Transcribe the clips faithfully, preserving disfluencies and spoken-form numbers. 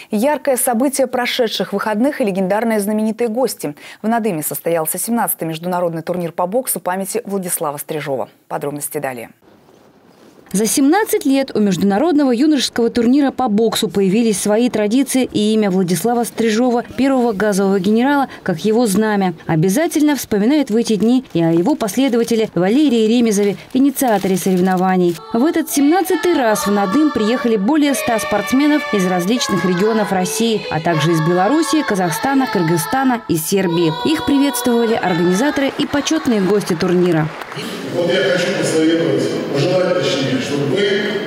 Яркое событие прошедших выходных и легендарные знаменитые гости. В Надыме состоялся семнадцатый международный турнир по боксу памяти Владислава Стрижова. Подробности далее. За семнадцать лет у международного юношеского турнира по боксу появились свои традиции и имя Владислава Стрижова, первого газового генерала, как его знамя. Обязательно вспоминают в эти дни и о его последователе Валерии Ремезове, инициаторе соревнований. В этот семнадцатый раз в Надым приехали более ста спортсменов из различных регионов России, а также из Белоруссии, Казахстана, Кыргызстана и Сербии. Их приветствовали организаторы и почетные гости турнира. Вот я хочу посоветовать, пожелать точнее, чтобы вы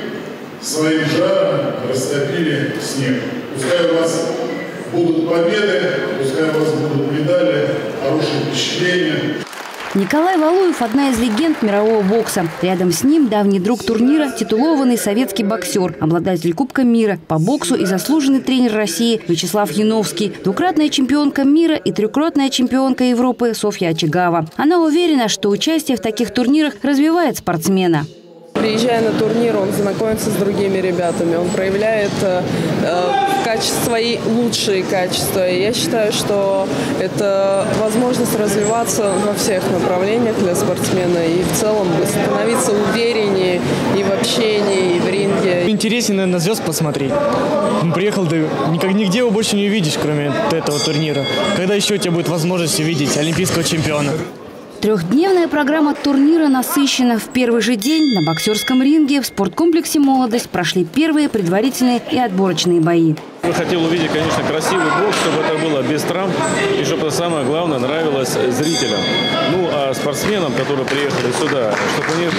своим жаром растопили снег. Пускай у вас будут победы, пускай у вас будут медали, хорошие впечатления. Николай Валуев – одна из легенд мирового бокса. Рядом с ним давний друг турнира, титулованный советский боксер, обладатель Кубка мира по боксу и заслуженный тренер России Вячеслав Яновский, двукратная чемпионка мира и трехкратная чемпионка Европы Софья Очагава. Она уверена, что участие в таких турнирах развивает спортсмена. Приезжая на турнир, он знакомится с другими ребятами, он проявляет э, качество, свои лучшие качества. И я считаю, что это возможность развиваться во всех направлениях для спортсмена и в целом становиться увереннее и в общении, и в ринге. Интереснее, наверное, на звезд посмотреть. Он приехал, ты никак, нигде его больше не увидишь, кроме этого турнира. Когда еще у тебя будет возможность увидеть олимпийского чемпиона? Трехдневная программа турнира насыщена. В первый же день на боксерском ринге в спорткомплексе «Молодость» прошли первые предварительные и отборочные бои. Я хотел увидеть, конечно, красивый бокс, чтобы это было без травм и чтобы это самое главное нравилось зрителям. Ну, а спортсменам, которые приехали сюда, чтобы у них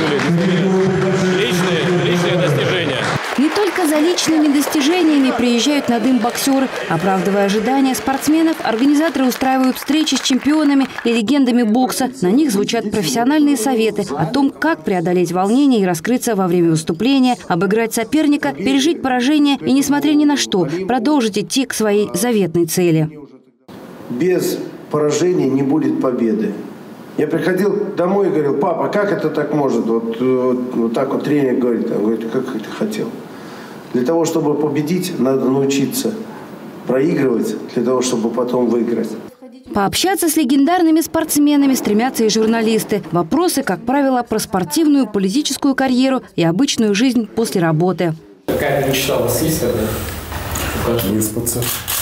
были личные, личные достижения. Не только за личными достижениями приезжают на Надым боксеры. Оправдывая ожидания спортсменов, организаторы устраивают встречи с чемпионами и легендами бокса. На них звучат профессиональные советы о том, как преодолеть волнение и раскрыться во время выступления, обыграть соперника, пережить поражение и, несмотря ни на что, продолжить идти к своей заветной цели. Без поражения не будет победы. Я приходил домой и говорил: папа, как это так может? Вот, вот, вот так вот тренер говорит, он говорит: как ты хотел? Для того, чтобы победить, надо научиться проигрывать, для того, чтобы потом выиграть. Пообщаться с легендарными спортсменами стремятся и журналисты. Вопросы, как правило, про спортивную, политическую карьеру и обычную жизнь после работы. Какая мечта у вас есть, когда? Выспаться.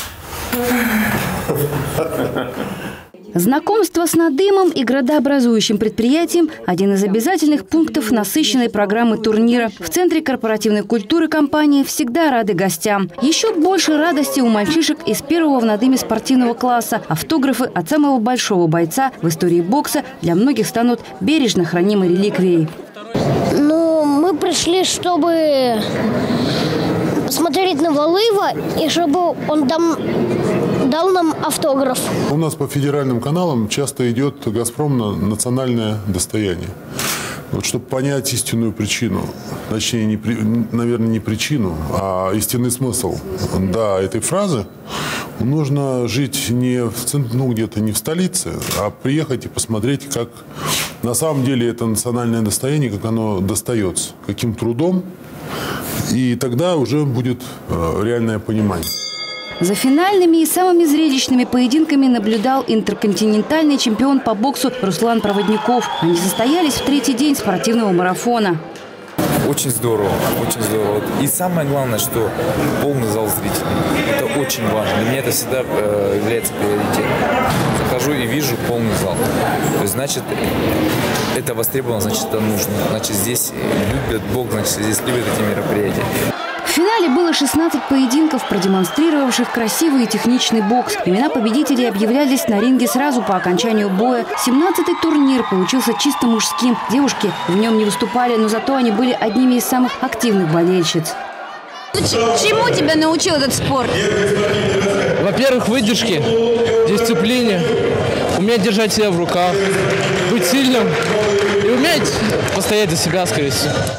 Знакомство с Надымом и градообразующим предприятием – один из обязательных пунктов насыщенной программы турнира. В Центре корпоративной культуры компании всегда рады гостям. Еще больше радости у мальчишек из первого в Надыме спортивного класса. Автографы от самого большого бойца в истории бокса для многих станут бережно хранимой реликвией. Ну, мы пришли, чтобы смотреть на Валуева и чтобы он там дал нам автограф. У нас по федеральным каналам часто идет «Газпром» на национальное достояние. Вот чтобы понять истинную причину, точнее, не, наверное, не причину, а истинный смысл, да, этой фразы, нужно жить не в центре, ну, где-то не в столице, а приехать и посмотреть, как на самом деле это национальное достояние, как оно достается, каким трудом, и тогда уже будет э, реальное понимание. За финальными и самыми зрелищными поединками наблюдал интерконтинентальный чемпион по боксу Руслан Проводников. Они состоялись в третий день спортивного марафона. Очень здорово, очень здорово. И самое главное, что полный зал зрителей. Это очень важно. Для меня это всегда э, является приоритетом. Захожу и вижу полный зал. То есть, значит, это востребовано, значит, это нужно. Значит, здесь любят бокс, значит, здесь любят эти мероприятия. В финале было шестнадцать поединков, продемонстрировавших красивый и техничный бокс. Имена победителей объявлялись на ринге сразу по окончанию боя. семнадцатый турнир получился чисто мужским. Девушки в нем не выступали, но зато они были одними из самых активных болельщиц. Чему тебя научил этот спорт? Во-первых, выдержке, дисциплине, уметь держать себя в руках, быть сильным и уметь постоять за себя, скорее всего.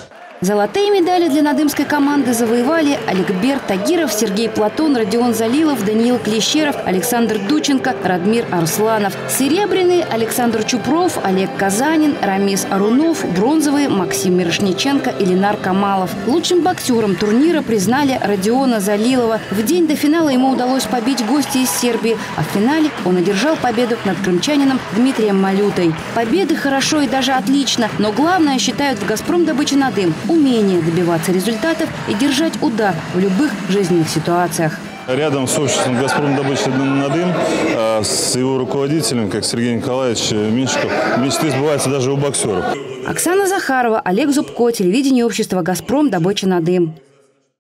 Золотые медали для надымской команды завоевали Аликбер Тагиров, Сергей Платон, Родион Залилов, Даниил Клещеров, Александр Дученко, Радмир Арсланов. Серебряные – Александр Чупров, Олег Казанин, Рамис Арунов. Бронзовые – Максим Мирошниченко и Ленар Камалов. Лучшим боксером турнира признали Родиона Залилова. В день до финала ему удалось побить гостя из Сербии, а в финале он одержал победу над крымчанином Дмитрием Малютой. Победы хорошо и даже отлично, но главное, считают в «Газпромдобыче Надым» – умение добиваться результатов и держать удар в любых жизненных ситуациях. Рядом с обществом «Газпромдобыча Надым», с его руководителем, как Сергей Николаевич Меньшиков, мечты сбываются даже у боксеров. Оксана Захарова, Олег Зубко, телевидение общества «Газпромдобыча Надым».